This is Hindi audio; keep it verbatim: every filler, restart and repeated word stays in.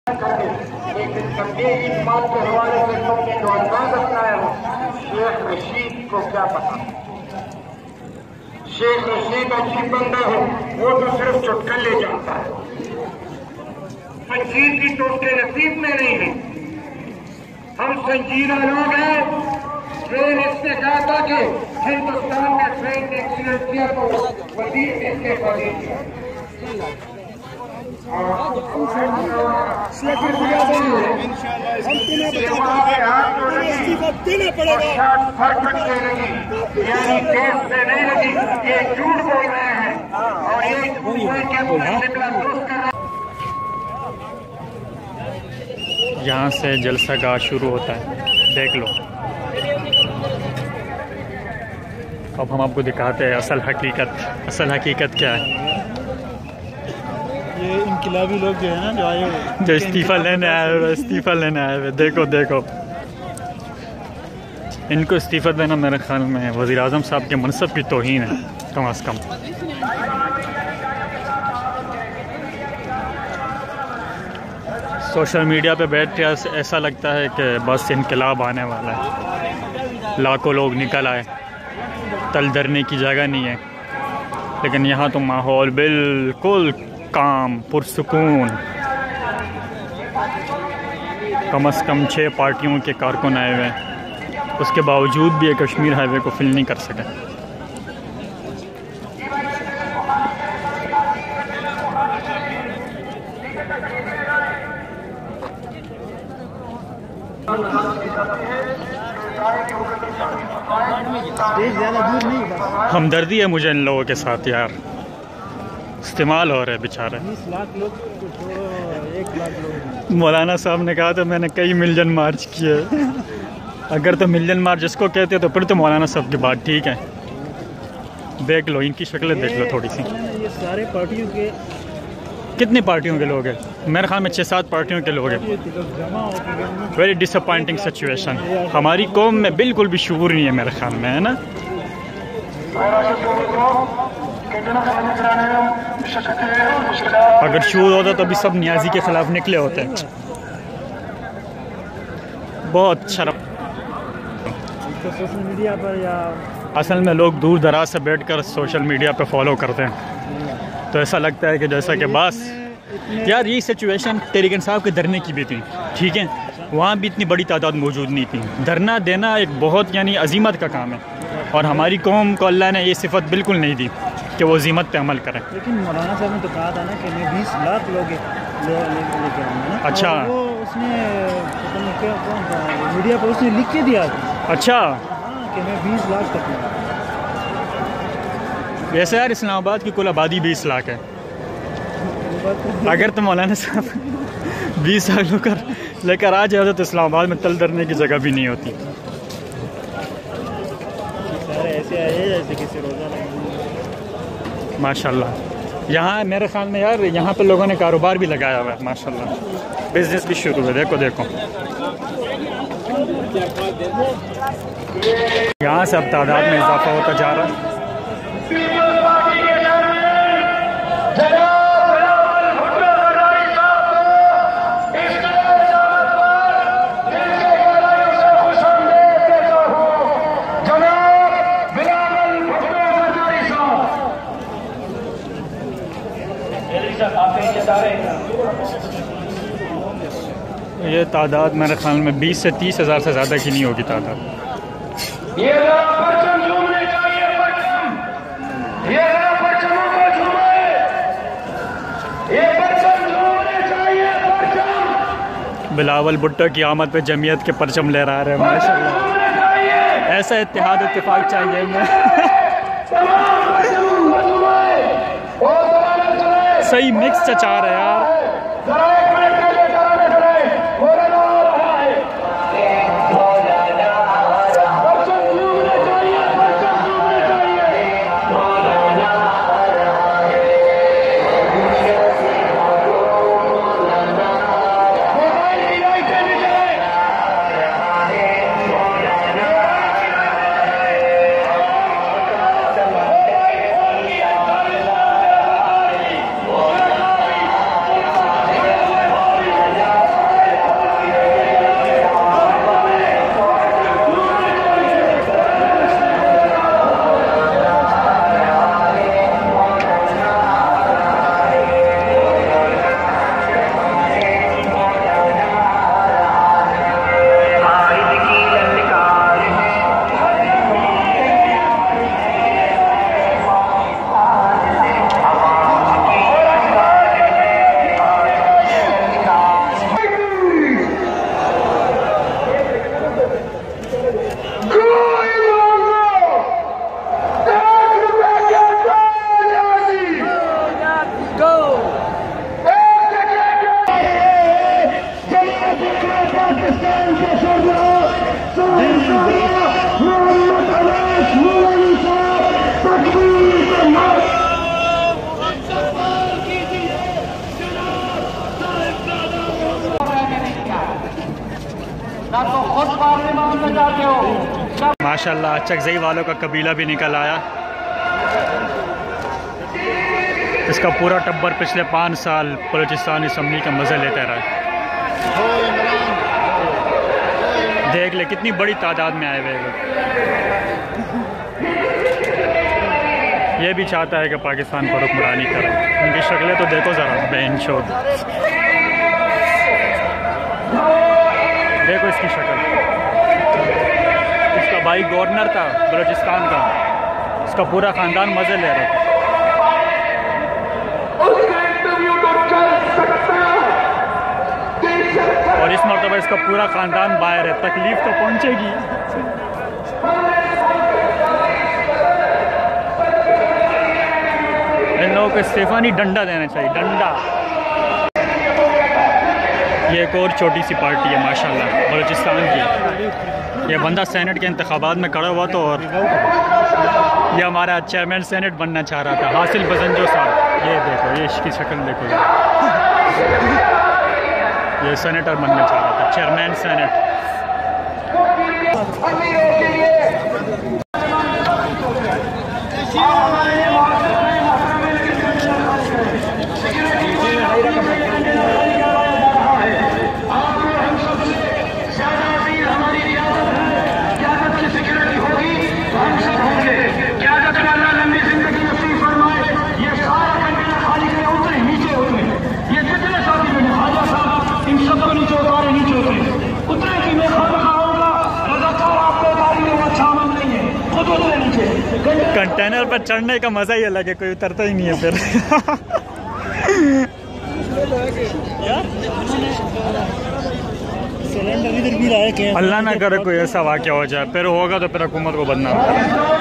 लेकिन तबलीगी जमात के हवाले से तुमने जो अंदाज अपनाया हो, शेख रशीद को क्या पता। शेख रशीद अजीब बंदा है, वो तो सिर्फ चुटकुले जानता है, संजीदगी तो उसके नसीब में नहीं है। हम संजीदा लोग हैं। ट्रेन इसने कहा था कि हिंदुस्तान में ट्रेन ने एक्सीडेंट किया तो वजीर ने इसके पदे किया। देना पड़ेगा, यानी देश से नहीं लगी, ये झूठ बोल रहे हैं और ये यहाँ से जलसा गाह शुरू होता है, देख लो। अब हम आपको दिखाते हैं असल हकीकत। असल हकीकत क्या है? ये इनकलाबी लोग जो है ना, जो आए जो इस्तीफा लेने आए हुए इस्तीफा लेने आए हुए देखो देखो इनको इस्तीफा देना मेरे ख्याल में वज़ीर आज़म साहब के मनसब की तौहीन है कम अज़ कम। सोशल मीडिया पे बैठ के ऐसा लगता है कि बस इनकलाब आने वाला है, लाखों लोग निकल आए, तल धरने की जगह नहीं है। लेकिन यहाँ तो माहौल बिल्कुल काम पुरसुकून। कम अज़ कम छः पार्टियों के कारकुन आए हुए हैं, उसके बावजूद भी ये कश्मीर हाईवे को फिल नहीं कर सके। हमदर्दी है मुझे इन लोगों के साथ यार, इस्तेमाल हो रहे बेचारे। बीस लाख लोग तो एक लाख लोग। मौलाना साहब ने कहा था मैंने कई मिलियन मार्च किए। अगर तो मिलियन मार्च जिसको कहते हैं तो फिर तो मौलाना साहब की बात ठीक है। देख लो इनकी शक्लें देख लो थोड़ी सी। ये सारे पार्टियों के कितनी पार्टियों के लोग हैं? मेरे ख्याल में छः सात पार्टियों के लोग हैं। Very disappointing situation. हमारी कौम में बिल्कुल भी शऊर नहीं है मेरे ख्याल में, है ना। अगर शूर होता तो अभी सब नियाजी के खिलाफ निकले होते। बहुत शर्म। सोशल मीडिया पर या असल में लोग दूर दराज से बैठकर सोशल मीडिया पे फॉलो करते हैं, तो ऐसा लगता है कि जैसा कि बस यार ये सिचुएशन तहरीक इंसाफ के धरने की भी थी, ठीक है। वहाँ भी इतनी बड़ी तादाद मौजूद नहीं थी। धरना देना एक बहुत यानी अजीमत का काम है, और हमारी कौम को अल्लाह ने ये सिफत बिल्कुल नहीं दी कि वो अजीमत पे अमल करें। लेकिन मौलाना साहब ने तो कहा था ना कि मैं बीस लाख लोग लेके आऊँगा। अच्छा, वो उसने क्या कौन था मीडिया पर उसने लिख के दिया था। अच्छा हाँ कि मैं बीस लाख तक लूँगा। वैसे यार इस्लामाबाद की कुल आबादी बीस लाख है। अगर तो मौलाना साहब बीस लाख लेकर लेकर आ जाए तो इस्लामाबाद में तल धरने की जगह भी नहीं होती। सारे ऐसे आए जैसे किसी रोज़ा माशाल्लाह। यहाँ मेरे ख्याल में यार यहाँ पे लोगों ने कारोबार भी लगाया हुआ है माशाल्लाह, बिजनेस भी शुरू है। देखो देखो यहाँ से अब तादाद में इजाफा होता जा रहा है। ये तादाद मेरे ख्याल में बीस से तीस हज़ार से ज़्यादा की नहीं होगी तादाद। ये परचम झूमने चाहिए, परचम, ये परचमों को झूमे, ये परचम झूमने चाहिए, परचम। बिलावल भुट्टो की आमद पे जमीयत के परचम ले रहा है माशाल्लाह। ऐसा इत्तेहाद इत्तेफाक चाहिए हमें। सही मिक्स चचा रहा है यार। ना तो खुद पार्लियामेंट में जाते हो। माशाल्लाह चकजई वालों का कबीला भी निकल आया। इसका पूरा टब्बर पिछले पाँच साल बलूचिस्तान असम्बली का मज़ा लेता रहा। देख ले कितनी बड़ी तादाद में आए हुए लोग। ये भी चाहता है कि पाकिस्तान पर हुक्मरानी करे। उनकी शक्लें तो देखो ज़रा, बेंचोद देखो इसकी शक्ल। इसका भाई गवर्नर था बलूचिस्तान का, इसका पूरा ख़ानदान मज़े ले रहा था। और इस मरतबा इसका पूरा ख़ानदान बाहर है, तकलीफ तो पहुंचेगी। इन लोगों को इस्तीफा नहीं, डंडा देना चाहिए, डंडा। ये एक और छोटी सी पार्टी है माशाल्लाह बलूचिस्तान की। ये बंदा सेनेट के इंतखाबात में खड़ा हुआ तो, और ये हमारा चेयरमैन सेनेट बनना चाह रहा था, हासिल बजंजो साहब। ये देखो, ये इसकी शक्ल देखो, ये सेनेटर बनना चाह रहा था, चेयरमैन सेनेट। कंटेनर पर चढ़ने का मजा ही अलग है, कोई उतरता ही नहीं है फिर। अल्लाह ना करे कोई ऐसा वाक़या हो जाए, फिर होगा तो फिर हुकूमत को बदनाम।